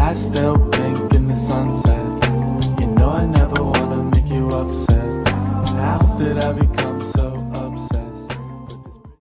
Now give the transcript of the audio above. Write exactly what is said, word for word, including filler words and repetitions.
I still blink in the sunset. You know I never wanna make you upset. How did I become so